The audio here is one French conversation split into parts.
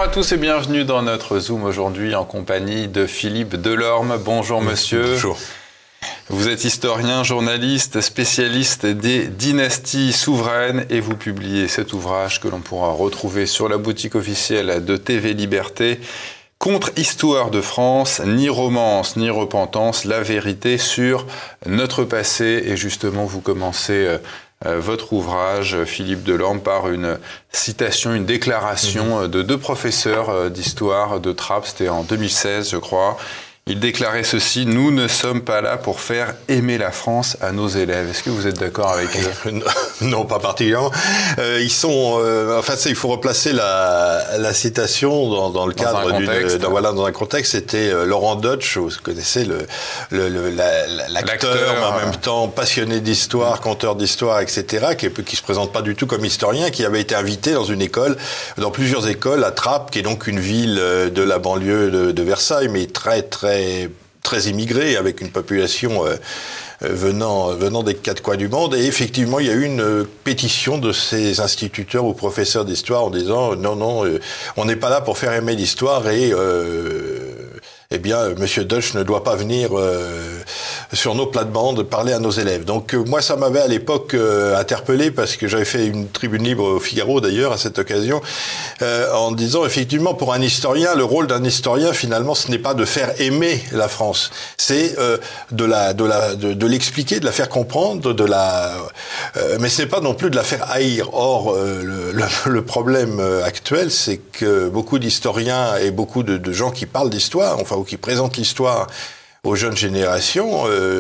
à tous et bienvenue dans notre Zoom aujourd'hui en compagnie de Philippe Delorme. Bonjour monsieur. Bonjour. Vous êtes historien, journaliste, spécialiste des dynasties souveraines et vous publiez cet ouvrage que l'on pourra retrouver sur la boutique officielle de TV Liberté. Contre-histoire de France, ni romance, ni repentance, la vérité sur notre passé. Et justement, vous commencez votre ouvrage, Philippe Delorme, par une citation, une déclaration de deux professeurs d'histoire de Trappes, c'était en 2016, je crois. Il déclarait ceci: « Nous ne sommes pas là pour faire aimer la France à nos élèves ». Est-ce que vous êtes d'accord avec eux? Non, pas particulièrement. Il faut replacer la citation dans le cadre dans un contexte. C'était Laurent Deutsch, vous connaissez l'acteur, mais en même temps passionné d'histoire, conteur d'histoire, etc., qui se présente pas du tout comme historien, qui avait été invité dans plusieurs écoles à Trappes, qui est donc une ville de la banlieue de Versailles, mais très immigrée, avec une population venant des quatre coins du monde. Et effectivement, il y a eu une pétition de ces instituteurs ou professeurs d'histoire en disant non, on n'est pas là pour faire aimer l'histoire et Monsieur Deutsch ne doit pas venir sur nos plates-bandes parler à nos élèves. Donc moi, ça m'avait à l'époque interpellé parce que j'avais fait une tribune libre au Figaro d'ailleurs à cette occasion, en disant effectivement pour un historien, le rôle d'un historien finalement, ce n'est pas de faire aimer la France, c'est de l'expliquer, de la faire comprendre, mais ce n'est pas non plus de la faire haïr. Or le problème actuel, c'est que beaucoup d'historiens et beaucoup de gens qui parlent d'histoire, ou qui présentent l'histoire aux jeunes générations,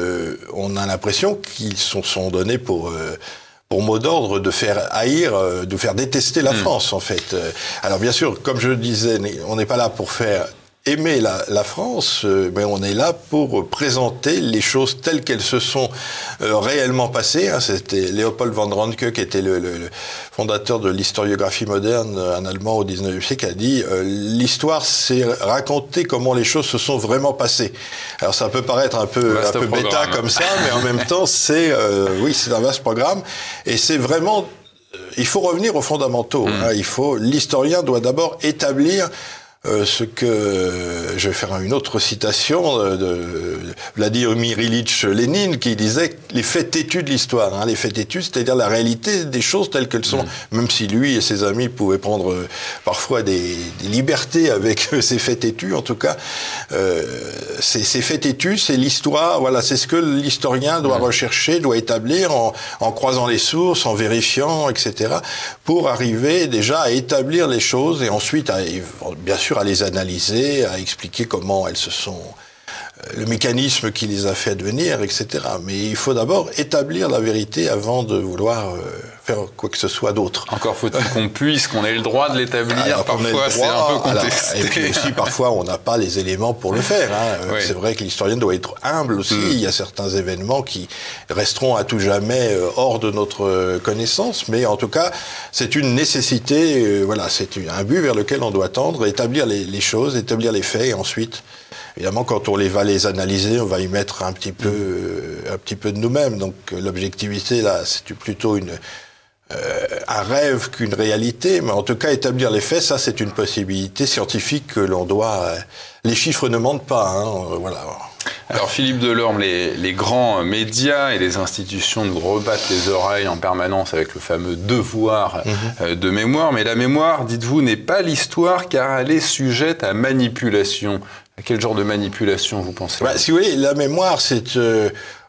on a l'impression qu'ils sont donnés pour mot d'ordre de faire haïr, de faire détester la France, en fait. Alors bien sûr, comme je le disais, on n'est pas là pour faire aimer la France, mais on est là pour présenter les choses telles qu'elles se sont réellement passées. C'était Léopold von Ranke, qui était le fondateur de l'historiographie moderne, un Allemand au XIXe siècle, qui a dit l'histoire, c'est raconter comment les choses se sont vraiment passées. Alors ça peut paraître un peu bêta comme ça, mais en même temps, c'est un vaste programme, et c'est vraiment, il faut revenir aux fondamentaux. L'historien doit d'abord établir ce que, je vais faire une autre citation de Vladimir Ilyich Lénine, qui disait les faits têtus de l'histoire. Les faits têtus, c'est-à-dire la réalité des choses telles qu'elles sont. Même si lui et ses amis pouvaient prendre parfois des libertés avec ces faits têtus, en tout cas, ces faits têtus, c'est l'histoire, voilà, c'est ce que l'historien doit rechercher, doit établir en croisant les sources, en vérifiant, etc., pour arriver déjà à établir les choses et ensuite, bien sûr, à les analyser, à expliquer comment elles se sont, le mécanisme qui les a fait advenir, etc. Mais il faut d'abord établir la vérité avant de vouloir faire quoi que ce soit d'autre. Encore faut-il qu'on ait le droit de l'établir. Parfois, c'est un peu contesté. Et puis aussi, parfois, on n'a pas les éléments pour le faire. Oui. C'est vrai que l'historien doit être humble aussi. Il y a certains événements qui resteront à tout jamais hors de notre connaissance. Mais en tout cas, c'est une nécessité. C'est un but vers lequel on doit tendre, établir les choses, établir les faits, et ensuite, évidemment, quand on va les analyser, on va y mettre un petit peu de nous-mêmes. Donc, l'objectivité, là, c'est plutôt un rêve qu'une réalité, mais en tout cas, établir les faits, ça, c'est une possibilité scientifique que l'on doit... Les chiffres ne mentent pas, voilà. Alors, Philippe Delorme, les grands médias et les institutions nous rebattent les oreilles en permanence avec le fameux devoir de mémoire, mais la mémoire, dites-vous, n'est pas l'histoire car elle est sujette à manipulation. À quel genre de manipulation, vous pensez? Si vous voulez, la mémoire, c'est le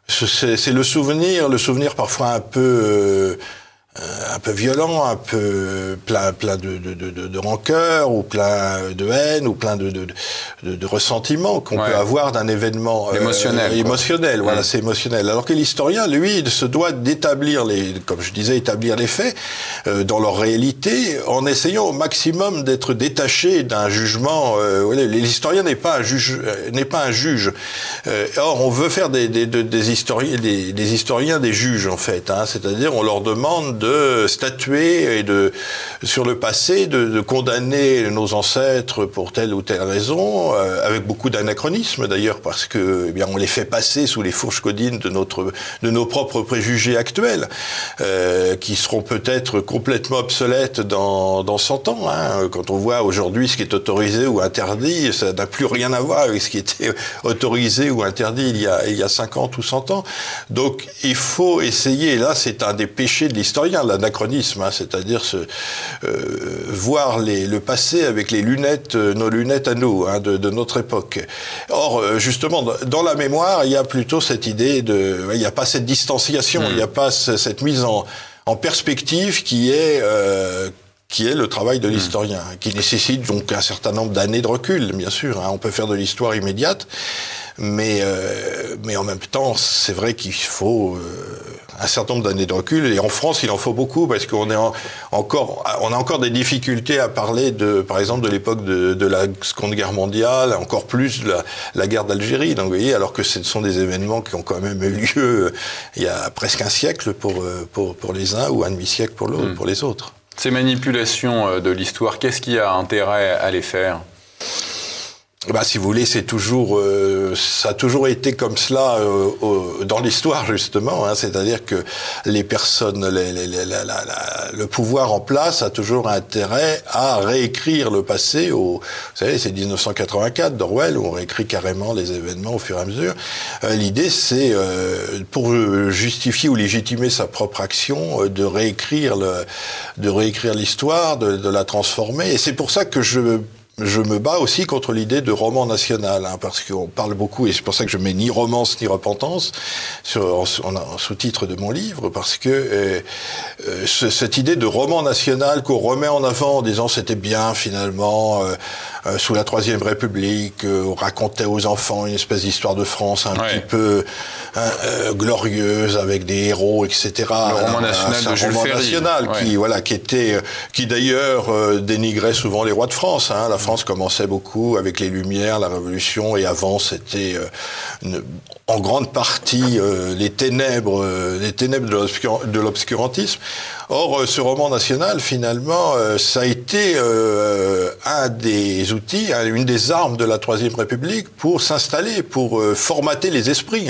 souvenir parfois un peu violent, un peu plein de rancœur, ou plein de haine, ou plein de ressentiment qu'on peut avoir d'un événement émotionnel. Voilà, c'est émotionnel. Alors que l'historien, lui, il se doit d'établir comme je disais, établir les faits dans leur réalité, en essayant au maximum d'être détaché d'un jugement. L'historien n'est pas un juge. Or, on veut faire des historiens des juges, en fait. C'est-à-dire, on leur demande de statuer sur le passé, de condamner nos ancêtres pour telle ou telle raison, avec beaucoup d'anachronisme d'ailleurs, parce que on les fait passer sous les fourches codines de nos propres préjugés actuels, qui seront peut-être complètement obsolètes dans 100 ans. Quand on voit aujourd'hui ce qui est autorisé ou interdit, ça n'a plus rien à voir avec ce qui était autorisé ou interdit il y a 50 ou 100 ans. Donc il faut essayer, et là c'est un des péchés de l'historien, l'anachronisme, c'est-à-dire voir le passé avec nos lunettes à nous, de notre époque. Or, justement, dans la mémoire, il y a plutôt cette idée il n'y a pas cette distanciation, il n'y a pas cette mise en perspective qui est le travail de l'historien, qui nécessite donc un certain nombre d'années de recul, bien sûr. On peut faire de l'histoire immédiate, mais en même temps, c'est vrai qu'il faut un certain nombre d'années de recul. Et en France, il en faut beaucoup parce qu'on a encore des difficultés à parler par exemple, de l'époque de la Seconde Guerre mondiale, encore plus de la guerre d'Algérie. Donc, vous voyez, alors que ce sont des événements qui ont quand même eu lieu il y a presque un siècle pour les uns ou un demi-siècle pour les autres. Ces manipulations de l'histoire, qu'est-ce qui a intérêt à les faire ? Si vous voulez, ça a toujours été comme cela dans l'histoire justement. C'est-à-dire que les personnes, le pouvoir en place a toujours intérêt à réécrire le passé. Vous savez, c'est 1984 d'Orwell où on réécrit carrément les événements au fur et à mesure. L'idée, c'est pour justifier ou légitimer sa propre action, de réécrire l'histoire, de la transformer. Et c'est pour ça que je me bats aussi contre l'idée de roman national, parce qu'on parle beaucoup, et c'est pour ça que je mets ni romance ni repentance en sous-titre de mon livre, parce que cette idée de roman national qu'on remet en avant en disant c'était bien finalement, sous la Troisième République, on racontait aux enfants une espèce d'histoire de France un petit peu glorieuse avec des héros, etc. Le roman national de Jules Ferry, qui d'ailleurs dénigrait souvent les rois de France. La France commençait beaucoup avec les Lumières, la Révolution, et avant c'était en grande partie les ténèbres de l'obscurantisme. Or, ce roman national, finalement, ça a été un des outils, une des armes de la Troisième République pour s'installer, pour formater les esprits,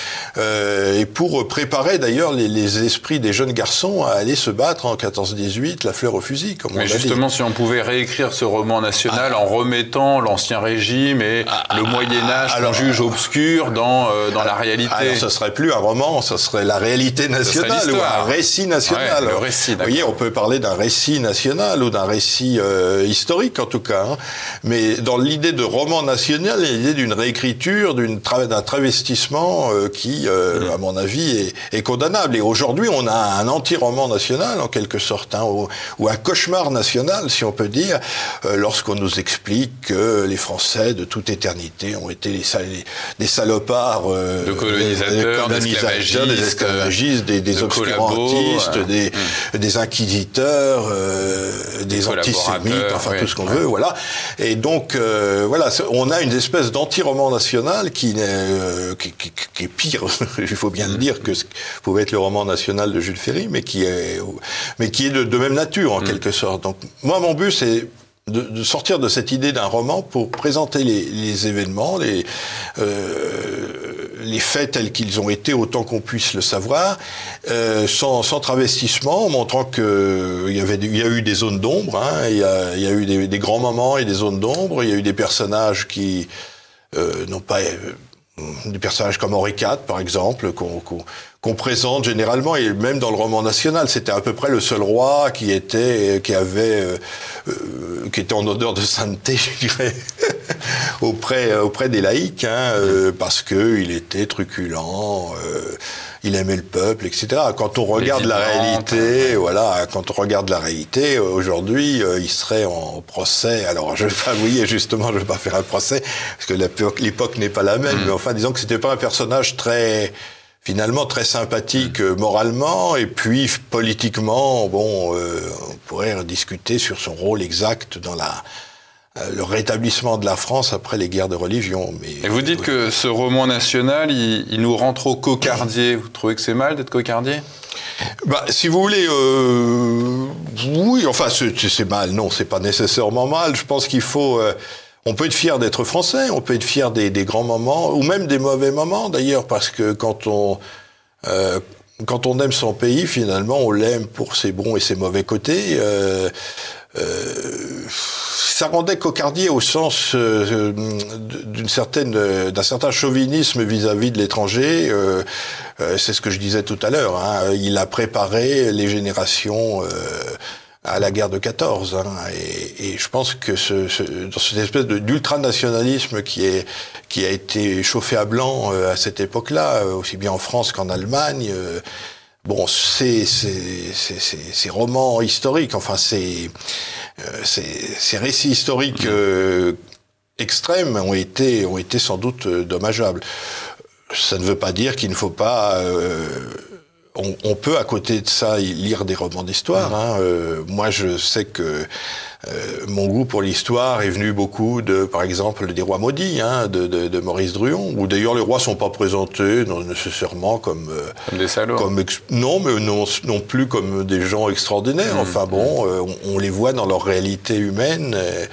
et pour préparer d'ailleurs les esprits des jeunes garçons à aller se battre en 14-18, la fleur au fusil, comme on l'a dit. Mais justement, si on pouvait réécrire ce roman national en remettant l'Ancien Régime et le Moyen-Âge qu'on juge obscur dans la réalité. Alors, ce serait plus un roman, ce serait la réalité nationale ou un récit national. Ouais, le récit, vous voyez, on peut parler d'un récit national ou d'un récit historique en tout cas. Mais dans l'idée de roman national, il y a l'idée d'une réécriture, d'un travestissement qui, à mon avis, est condamnable. Et aujourd'hui, on a un anti-roman national en quelque sorte, ou un cauchemar national, si on peut dire, lorsqu'on nous explique que les Français de toute éternité ont été des salopards, de colonisateurs, des esclavagistes, des obscurantistes, des inquisiteurs, des antisémites, enfin tout ce qu'on veut, voilà. Et donc, voilà, on a une espèce d'anti-roman national qui est pire, il faut bien le dire, que ce pouvait être le roman national de Jules Ferry, mais qui est de même nature, en quelque sorte. Donc, moi, mon but, c'est de sortir de cette idée d'un roman pour présenter les événements, les faits tels qu'ils ont été, autant qu'on puisse le savoir, sans travestissement, en montrant qu'il y a eu des zones d'ombre, il y a eu des grands moments et des zones d'ombre, il y a eu des personnages qui n'ont pas... des personnages comme Henri IV, par exemple, qu'on présente généralement, et même dans le roman national, c'était à peu près le seul roi qui était en odeur de sainteté, je dirais, auprès des laïcs, parce que il était truculent, il aimait le peuple, etc. Quand on regarde la réalité, quand on regarde la réalité, aujourd'hui, il serait en procès. Alors, je vais pas faire un procès, parce que l'époque n'est pas la même, mais enfin, disons que c'était pas un personnage finalement très sympathique moralement, et puis politiquement, on pourrait discuter sur son rôle exact dans le rétablissement de la France après les guerres de religion. Et vous dites que ce roman national, il nous rend trop cocardier. Vous trouvez que c'est mal d'être cocardier ? Si vous voulez, oui, enfin, c'est mal. Non, c'est pas nécessairement mal. Je pense qu'il faut... on peut être fier d'être français, on peut être fier des grands moments, ou même des mauvais moments, d'ailleurs, parce que quand on aime son pays, finalement, on l'aime pour ses bons et ses mauvais côtés. Ça rendait cocardier au sens d'un certain chauvinisme vis-à-vis de l'étranger. C'est ce que je disais tout à l'heure. Hein. Il a préparé les générations à la guerre de 14. Hein. Et je pense que dans cette espèce d'ultranationalisme qui a été chauffé à blanc à cette époque-là, aussi bien en France qu'en Allemagne. Bon, ces romans historiques, enfin ces récits historiques extrêmes ont été sans doute dommageables. Ça ne veut pas dire qu'il ne faut pas. On peut à côté de ça lire des romans d'histoire. Hein. Moi, je sais que mon goût pour l'histoire est venu beaucoup par exemple, des Rois maudits, hein, de Maurice Druon, où d'ailleurs les rois sont pas présentés non nécessairement comme des salauds. Non, mais non plus comme des gens extraordinaires. Enfin bon, on les voit dans leur réalité humaine.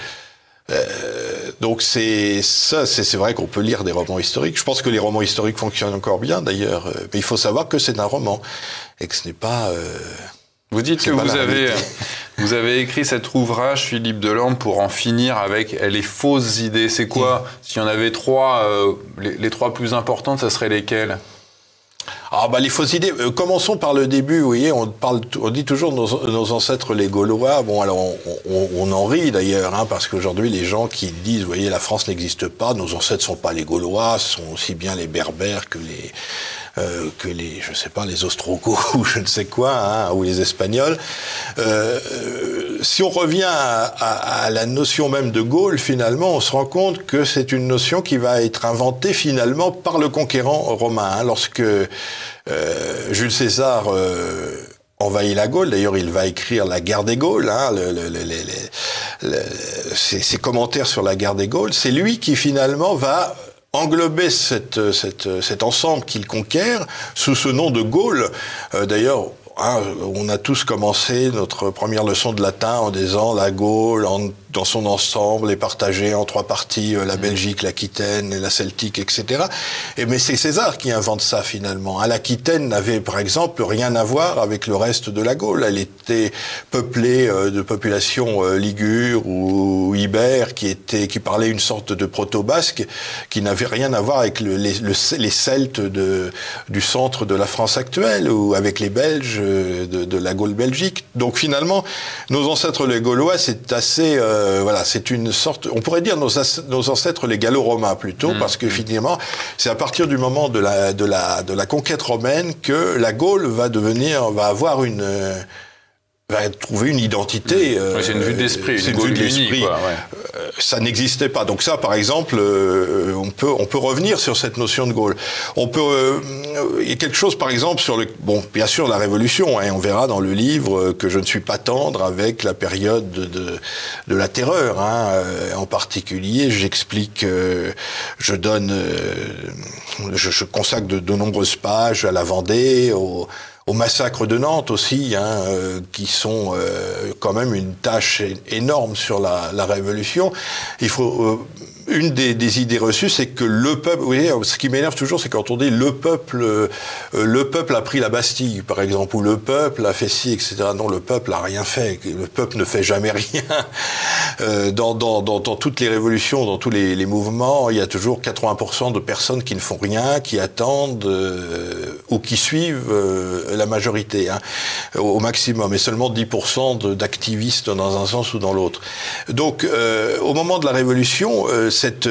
Donc c'est vrai qu'on peut lire des romans historiques. Je pense que les romans historiques fonctionnent encore bien d'ailleurs, mais il faut savoir que c'est un roman et que ce n'est pas. Vous dites que vous avez écrit cet ouvrage, Philippe Delambre, pour en finir avec les fausses idées. C'est quoi? S'il y en avait trois, les trois plus importantes, ça serait lesquelles? Les fausses idées. Commençons par le début. Vous voyez, on dit toujours nos ancêtres les Gaulois. Bon, alors on en rit d'ailleurs, hein, parce qu'aujourd'hui les gens qui disent, vous voyez, la France n'existe pas, nos ancêtres sont pas les Gaulois, sont aussi bien les Berbères que les, je sais pas, les Ostrogoths ou je ne sais quoi, hein, ou les Espagnols. Si on revient à la notion même de Gaule, finalement, on se rend compte que c'est une notion qui va être inventée finalement par le conquérant romain. Hein, lorsque Jules César envahit la Gaule, d'ailleurs il va écrire la guerre des Gaules, hein, ses commentaires sur la guerre des Gaules, c'est lui qui finalement va englober cet ensemble qu'il conquiert sous ce nom de Gaule. D'ailleurs, hein, on a tous commencé notre première leçon de latin en disant la Gaule dans son ensemble est partagée en trois parties, la Belgique, l'Aquitaine et la Celtique, etc. Mais c'est César qui invente ça finalement. L'Aquitaine n'avait par exemple rien à voir avec le reste de la Gaule. Elle était peuplée de populations ligures ou ibères qui parlaient une sorte de proto-basque qui n'avait rien à voir avec les Celtes du centre de la France actuelle ou avec les Belges de la Gaule-Belgique. Donc finalement, nos ancêtres les Gaulois, c'est assez... voilà, c'est une sorte... On pourrait dire nos ancêtres les Gallo-Romains plutôt, parce que finalement, c'est à partir du moment de la conquête romaine que la Gaule va trouver une identité. C'est une vue d'esprit, une vue d'esprit. Ça n'existait pas. Donc ça, par exemple, on peut revenir sur cette notion de Gaule. Il y a quelque chose, par exemple, bien sûr, la Révolution. Hein, on verra dans le livre que je ne suis pas tendre avec la période de la Terreur. Hein. En particulier, j'explique, je consacre de nombreuses pages à la Vendée, au massacre de Nantes aussi, hein, qui sont quand même une tâche énorme sur la Révolution. Il faut une des idées reçues, c'est que le peuple. Vous voyez, ce qui m'énerve toujours, c'est quand on dit le peuple a pris la Bastille, par exemple, ou le peuple a fait ci, etc. Non, le peuple a rien fait. Le peuple ne fait jamais rien. Dans toutes les révolutions, dans tous les mouvements, il y a toujours 80% de personnes qui ne font rien, qui attendent ou qui suivent la majorité, hein, au maximum, et seulement 10% d'activistes dans un sens ou dans l'autre. Donc, au moment de la Révolution, cette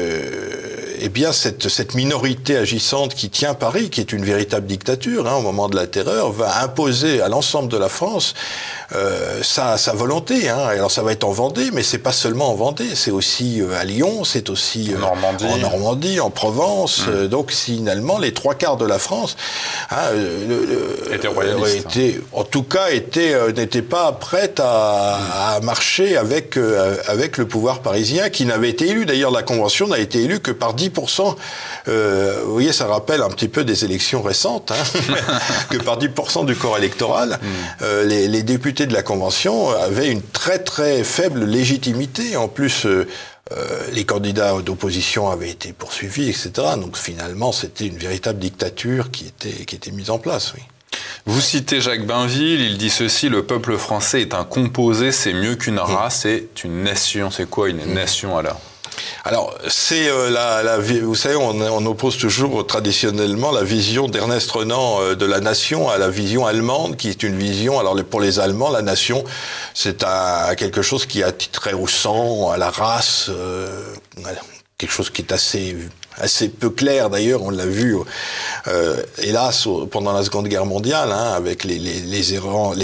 minorité agissante qui tient Paris, qui est une véritable dictature, hein, au moment de la Terreur, va imposer à l'ensemble de la France sa volonté. Hein. Alors ça va être en Vendée, mais c'est pas seulement en Vendée, c'est aussi à Lyon, c'est aussi en Normandie, en Provence. Donc finalement, les trois quarts de la France étaient royalistes. En tout cas, n'étaient pas prêtes à marcher avec le pouvoir parisien, qui n'avait été élu. D'ailleurs, la Convention n'a été élue que par 10% 10%, vous voyez, ça rappelle un petit peu des élections récentes, hein, que par 10% du corps électoral, les députés de la Convention avaient une très très faible légitimité. En plus, les candidats d'opposition avaient été poursuivis, etc. Donc finalement, c'était une véritable dictature qui était mise en place, oui. Vous citez Jacques Bainville, il dit ceci: le peuple français est un composé, c'est mieux qu'une race, c'est une nation. C'est quoi une nation alors? Alors, c'est vous savez, on oppose toujours traditionnellement la vision d'Ernest Renan de la nation à la vision allemande, qui est une vision. Alors, pour les Allemands, la nation, c'est quelque chose qui est attitré au sang, à la race, quelque chose qui est assez peu clair d'ailleurs, on l'a vu hélas pendant la Seconde Guerre mondiale, hein, avec les horreurs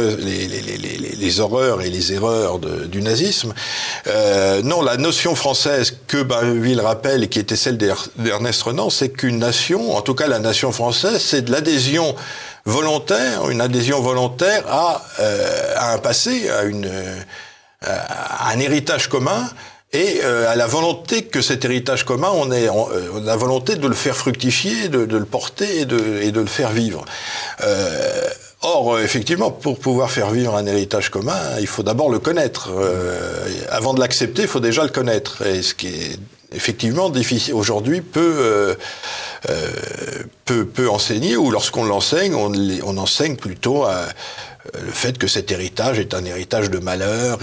et les erreurs du nazisme. Non, la notion française que Bainville rappelle et qui était celle d'Ernest Renan, c'est qu'une nation, en tout cas la nation française, c'est de l'adhésion volontaire, une adhésion volontaire à un passé, à un héritage commun. Et à la volonté que cet héritage commun, on a la volonté de le faire fructifier, de le porter et de le faire vivre. Or, effectivement, pour pouvoir faire vivre un héritage commun, il faut d'abord le connaître. Avant de l'accepter, il faut déjà le connaître. Et ce qui est effectivement difficile aujourd'hui peut enseigner, ou lorsqu'on l'enseigne, on enseigne plutôt le fait que cet héritage est un héritage de malheur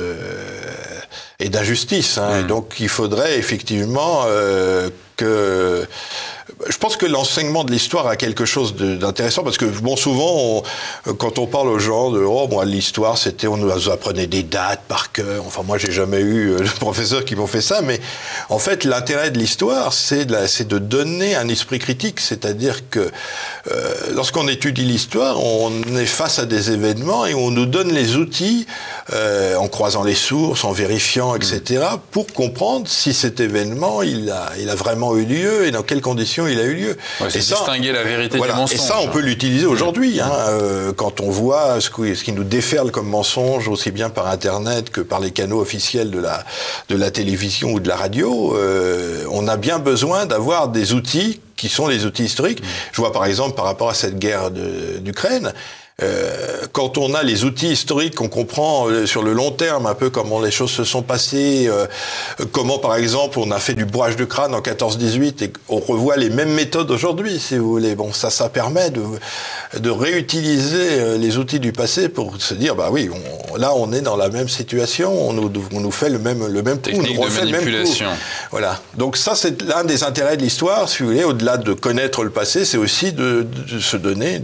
et d'injustice. Hein. Et donc, il faudrait effectivement que... Je pense que l'enseignement de l'histoire a quelque chose d'intéressant, parce que bon, souvent, quand on parle aux gens de moi l'histoire, c'était on nous apprenait des dates par cœur. Enfin, moi, j'ai jamais eu de professeurs qui m'ont fait ça, mais en fait, l'intérêt de l'histoire, c'est de donner un esprit critique, c'est-à-dire que lorsqu'on étudie l'histoire, on est face à des événements et on nous donne les outils, en croisant les sources, en vérifiant, etc., pour comprendre si cet événement il a vraiment eu lieu et dans quelles conditions il a eu lieu. Ouais, c'est distinguer la vérité du mensonge. Et ça, on peut l'utiliser aujourd'hui, hein, quand on voit ce qui nous déferle comme mensonge, aussi bien par Internet que par les canaux officiels de la télévision ou de la radio. On a bien besoin d'avoir des outils qui sont les outils historiques. Je vois par exemple par rapport à cette guerre d'Ukraine, quand on a les outils historiques, on comprend sur le long terme un peu comment les choses se sont passées, comment par exemple on a fait du bourrage de crâne en 14-18 et on revoit les mêmes méthodes aujourd'hui, si vous voulez. Bon, ça permet de réutiliser les outils du passé pour se dire, bah oui, là on est dans la même situation, on nous fait le même coup, technique de manipulation. Voilà. Donc ça, c'est l'un des intérêts de l'histoire, si vous voulez, au-delà de connaître le passé, c'est aussi de se donner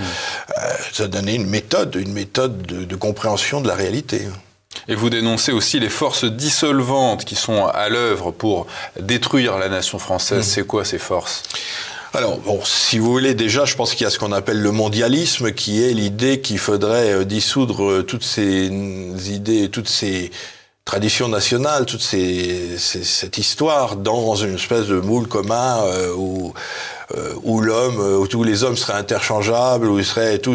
une méthode de compréhension de la réalité. Et vous dénoncez aussi les forces dissolvantes qui sont à l'œuvre pour détruire la nation française. C'est quoi ces forces ? Alors, bon, si vous voulez, déjà, je pense qu'il y a ce qu'on appelle le mondialisme, qui est l'idée qu'il faudrait dissoudre toutes ces idées, toutes ces traditions nationales, cette histoire dans une espèce de moule commun où les hommes seraient interchangeables, où ils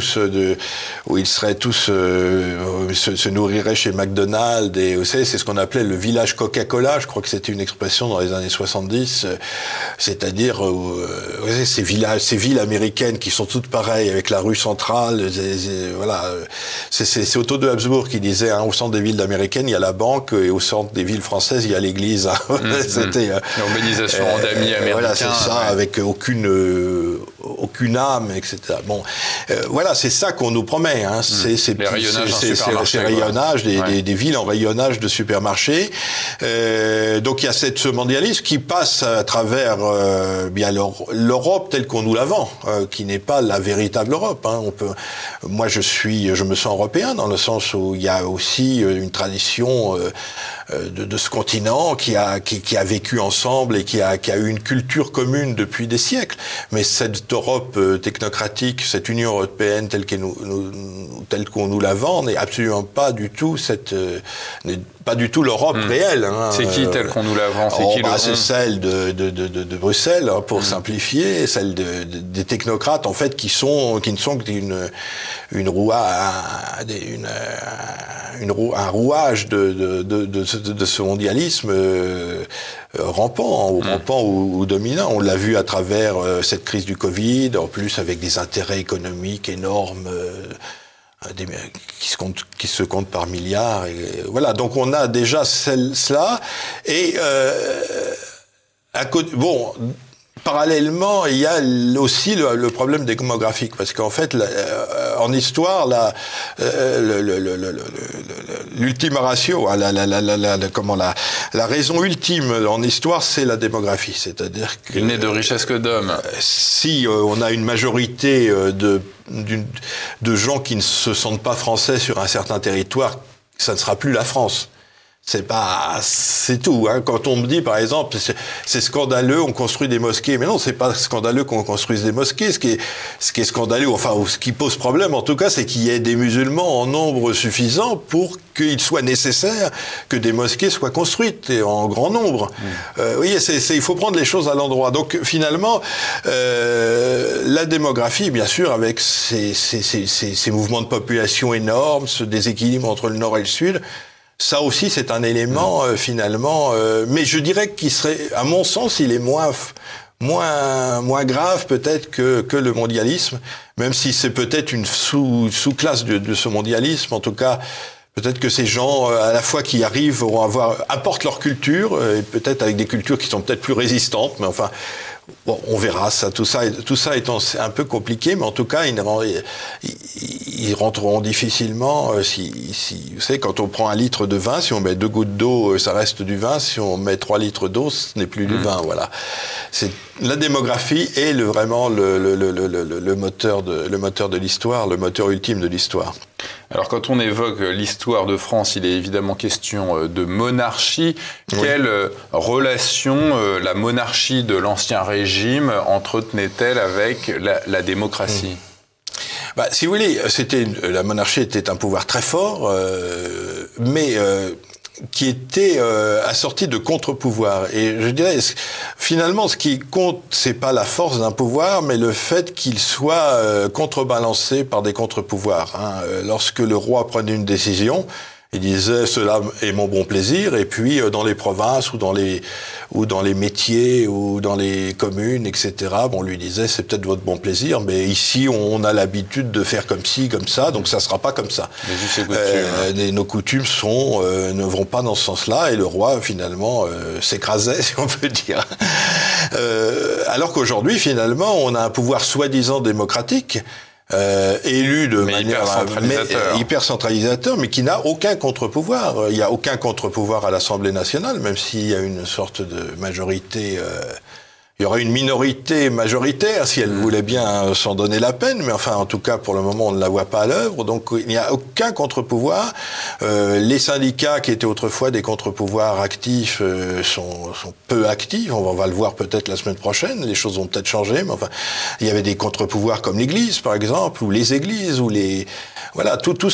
se nourriraient chez McDonald's, et vous savez, c'est ce qu'on appelait le village Coca-Cola. Je crois que c'était une expression dans les années 70, c'est-à-dire ces villes américaines qui sont toutes pareilles, avec la rue centrale, voilà. C'est Otto de Habsbourg qui disait, hein, au centre des villes américaines, il y a la banque, et au centre des villes françaises, il y a l'église. Hein. C'était l'urbanisation d'amis américains. Voilà, c'est ça, avec aucune âme, etc. Bon, voilà, c'est ça qu'on nous promet. Hein. C'est ces rayonnages des villes en rayonnage de supermarchés. Donc il y a ce mondialisme qui passe à travers bien l'Europe telle qu'on nous la vend, qui n'est pas la véritable Europe. Hein. Moi, je me sens européen dans le sens où il y a aussi une tradition de ce continent qui a vécu ensemble et qui a eu une culture commune depuis des siècles. Mais cette Europe technocratique, cette Union européenne telle qu'on nous la vend, n'est absolument pas du tout l'Europe réelle. Hein. C'est qui telle qu'on nous la vend? C'est celle de Bruxelles, hein, pour simplifier, celle des technocrates en fait qui ne sont qu'un rouage de ce mondialisme rampant ou dominant. On l'a vu à travers cette crise du Covid, en plus avec des intérêts économiques énormes qui se comptent par milliards. Et voilà, donc on a déjà cela. Et parallèlement, il y a aussi le problème démographique, parce qu'en fait, en histoire, l'ultima ratio, la raison ultime en histoire, c'est la démographie, c'est-à-dire que il n'est de richesse que d'hommes. Si on a une majorité de gens qui ne se sentent pas français sur un certain territoire, ça ne sera plus la France. C'est tout, hein. Quand on me dit, par exemple, c'est scandaleux, on construit des mosquées. Mais non, c'est pas scandaleux qu'on construise des mosquées. Ce qui est scandaleux, ou ce qui pose problème, en tout cas, c'est qu'il y ait des musulmans en nombre suffisant pour qu'il soit nécessaire que des mosquées soient construites et en grand nombre. Oui, il faut prendre les choses à l'endroit. Donc, finalement, la démographie, bien sûr, avec ces mouvements de population énormes, ce déséquilibre entre le nord et le sud, ça aussi, c'est un élément, finalement, mais je dirais qu'il serait, à mon sens, il est moins grave peut-être que le mondialisme, même si c'est peut-être une sous-classe de ce mondialisme. En tout cas, peut-être que ces gens, à la fois qui arrivent, apportent leur culture, et peut-être avec des cultures qui sont peut-être plus résistantes, mais enfin, bon, on verra ça. Tout ça étant un peu compliqué, mais en tout cas, ils rentreront difficilement. Vous savez, quand on prend un litre de vin, si on met 2 gouttes d'eau, ça reste du vin. Si on met 3 litres d'eau, ce n'est plus du vin. Voilà. C'est la démographie est vraiment le moteur de l'histoire, le moteur ultime de l'histoire. Alors, quand on évoque l'histoire de France, il est évidemment question de monarchie. Oui. Quelle relation la monarchie de l'Ancien Régime entretenait-elle avec la démocratie ? Si vous voulez, la monarchie était un pouvoir très fort, mais qui était assorti de contre-pouvoirs. Et je dirais, finalement, ce qui compte, c'est pas la force d'un pouvoir, mais le fait qu'il soit contrebalancé par des contre-pouvoirs. Hein. Lorsque le roi prenait une décision, il disait « cela est mon bon plaisir », et puis dans les provinces ou dans les métiers ou dans les communes, etc., on lui disait « c'est peut-être votre bon plaisir, mais ici on a l'habitude de faire comme ci, comme ça, donc ça sera pas comme ça. » Nos coutumes ne vont pas dans ce sens-là, et le roi finalement s'écrasait, si on peut dire. Alors qu'aujourd'hui, finalement, on a un pouvoir soi-disant démocratique, élu de manière hyper centralisateur, mais qui n'a aucun contre-pouvoir. Il n'y a aucun contre-pouvoir à l'Assemblée nationale, même s'il y a une sorte de majorité. Il y aurait une minorité majoritaire si elle voulait bien s'en donner la peine, mais enfin, en tout cas, pour le moment, on ne la voit pas à l'œuvre. Donc, il n'y a aucun contre-pouvoir. Les syndicats, qui étaient autrefois des contre-pouvoirs actifs, sont peu actifs. On va le voir peut-être la semaine prochaine. Les choses vont peut-être changer, mais enfin, il y avait des contre-pouvoirs comme l'Église, par exemple, ou les églises, ou voilà, toutes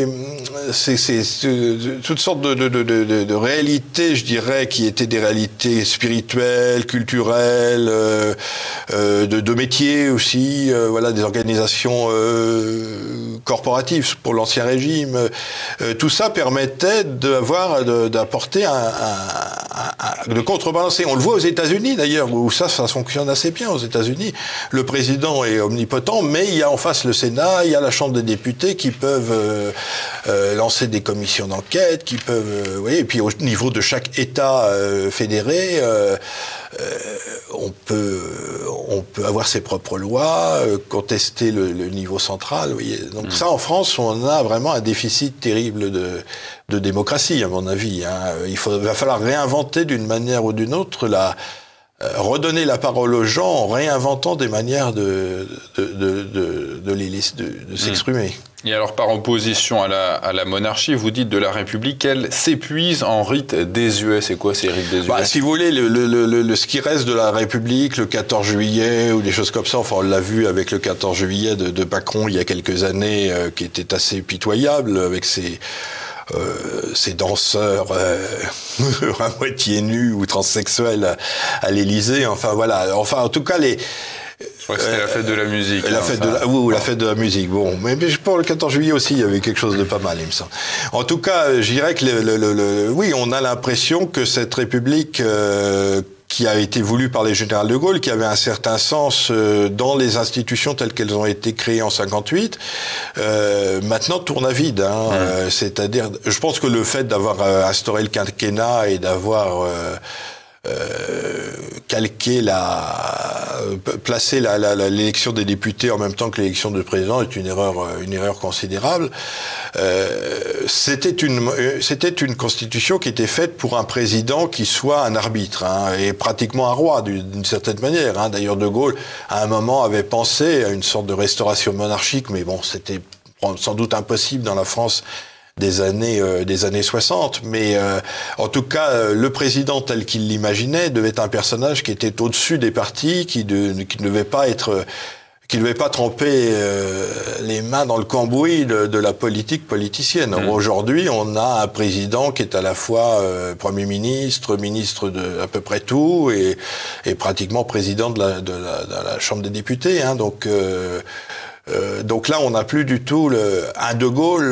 sortes de réalités, je dirais, qui étaient des réalités spirituelles, culturelles, de métiers aussi, voilà, des organisations corporatives pour l'Ancien Régime. Tout ça permettait d'apporter de contrebalancer. On le voit aux États-Unis d'ailleurs, où ça fonctionne assez bien aux États-Unis. Le président est omnipotent, mais il y a en face le Sénat, il y a la Chambre des députés qui peuvent lancer des commissions d'enquête, qui peuvent, vous voyez, et puis au niveau de chaque État fédéré, on peut avoir ses propres lois, contester le niveau central. Vous voyez. Donc ça, en France, on a vraiment un déficit terrible de démocratie, à mon avis. Hein. Va falloir réinventer d'une manière ou d'une autre redonner la parole aux gens en réinventant des manières de s'exprimer. Et alors, par opposition à la monarchie, vous dites de la République, elle s'épuise en rites désuets. C'est quoi ces rites désuets ? Si vous voulez, ce qui reste de la République, le 14 juillet ou des choses comme ça, enfin on l'a vu avec le 14 juillet de Macron il y a quelques années, qui était assez pitoyable avec ces danseurs à moitié nus ou transsexuels à l'Élysée. Enfin voilà. Enfin en tout cas crois que c'était la fête de la musique. La fête la fête de la musique. Bon, mais pour le 14 juillet aussi, il y avait quelque chose de pas mal, il me semble. En tout cas, je dirais que oui, on a l'impression que cette République qui a été voulue par les généraux de Gaulle, qui avait un certain sens dans les institutions telles qu'elles ont été créées en 58, maintenant tourne à vide. C'est-à-dire, je pense que le fait d'avoir instauré le quinquennat et d'avoir placer l'élection des députés en même temps que l'élection du président est une erreur considérable. C'était une constitution qui était faite pour un président qui soit un arbitre, et pratiquement un roi d'une certaine manière. D'ailleurs, De Gaulle, à un moment, avait pensé à une sorte de restauration monarchique, mais bon, c'était sans doute impossible dans la France des années 60, mais en tout cas, le président tel qu'il l'imaginait devait être un personnage qui était au-dessus des partis, qui ne devait pas tremper les mains dans le cambouis de la politique politicienne. Aujourd'hui, on a un président qui est à la fois Premier ministre, ministre de à peu près tout, et pratiquement président de la Chambre des députés. Donc là, on n'a plus du tout un De Gaulle.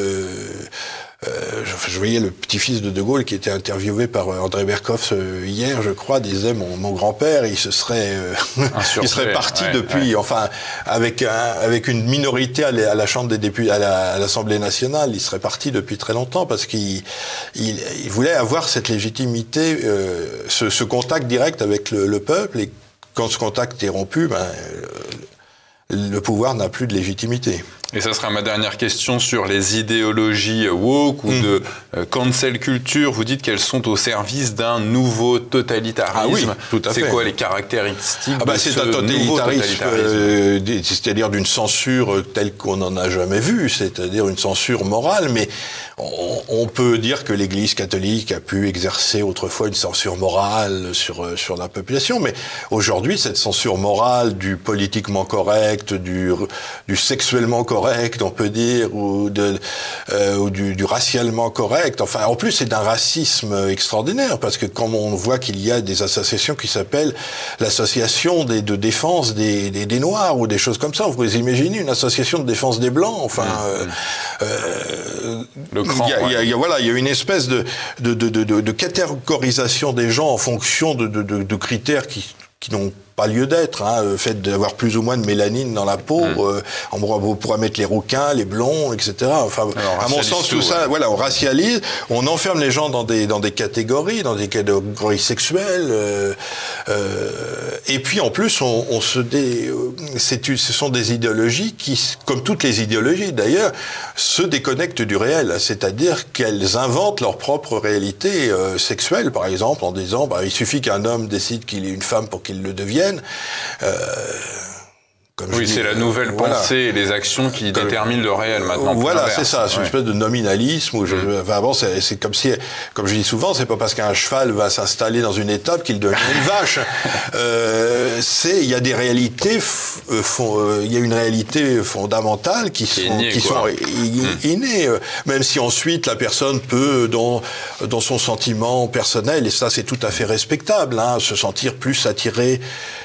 Je voyais le petit-fils de Gaulle qui était interviewé par André Berkoff hier, je crois, disait mon grand-père, il serait parti depuis, enfin, avec une minorité à la Chambre des députés, à l'Assemblée nationale, il serait parti depuis très longtemps parce qu'il voulait avoir cette légitimité, ce contact direct avec le peuple, et quand ce contact est rompu, le pouvoir n'a plus de légitimité. Et ça sera ma dernière question sur les idéologies woke ou de cancel culture. Vous dites qu'elles sont au service d'un nouveau totalitarisme. Ah oui, tout à fait. C'est quoi les caractéristiques de c'est ce un nouveau totalitarisme, c'est-à-dire d'une censure telle qu'on n'en a jamais vu, c'est-à-dire une censure morale, mais on peut dire que l'Église catholique a pu exercer autrefois une censure morale sur la population, mais aujourd'hui, cette censure morale du politiquement correct, du sexuellement correct, on peut dire, ou du racialement correct. Enfin, en plus, c'est d'un racisme extraordinaire, parce que quand on voit qu'il y a des associations qui s'appellent l'association de défense des Noirs, ou des choses comme ça, vous imaginez une association de défense des Blancs, enfin... il y a une espèce de catégorisation des gens en fonction de critères qui n'ont pas lieu d'être, le fait d'avoir plus ou moins de mélanine dans la peau, on pourra mettre les rouquins, les blonds, etc. Enfin, à mon sens, tout ça, voilà, on racialise, on enferme les gens dans des catégories sexuelles, et puis en plus, ce sont des idéologies qui, comme toutes les idéologies d'ailleurs, se déconnectent du réel, c'est-à-dire qu'elles inventent leur propre réalité sexuelle, par exemple, en disant, il suffit qu'un homme décide qu'il est une femme pour qu'il le devienne. C'est la nouvelle pensée et les actions qui déterminent le réel maintenant. Voilà, c'est ça, c'est une espèce de nominalisme. C'est comme si, comme je dis souvent, c'est pas parce qu'un cheval va s'installer dans une étape qu'il devient une vache. Il y a des réalités, il y a une réalité fondamentale qui sont innées, même si ensuite la personne peut, dans son sentiment personnel, et ça c'est tout à fait respectable, se sentir plus attiré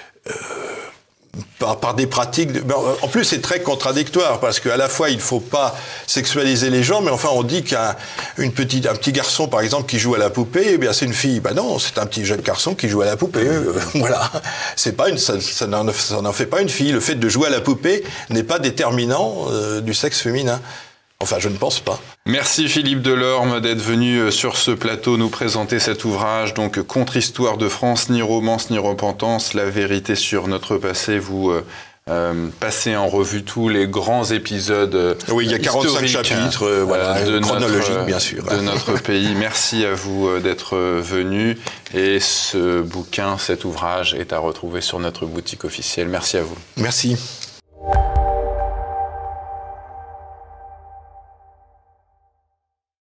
par des pratiques. En plus, c'est très contradictoire parce qu'à la fois, il faut pas sexualiser les gens, mais enfin, on dit qu'un petit garçon, par exemple, qui joue à la poupée, c'est une fille. Non, c'est un petit jeune garçon qui joue à la poupée. Voilà. C'est pas ça n'en fait pas une fille. Le fait de jouer à la poupée n'est pas déterminant du sexe féminin. Enfin, je ne pense pas. Merci Philippe Delorme d'être venu sur ce plateau nous présenter cet ouvrage, donc Contre-histoire de France, ni romance ni repentance, la vérité sur notre passé. Vous passez en revue tous les grands épisodes il y a 45 chapitres, chronologiques bien sûr. De notre pays. Merci à vous d'être venu. Et ce bouquin, cet ouvrage est à retrouver sur notre boutique officielle. Merci à vous. Merci.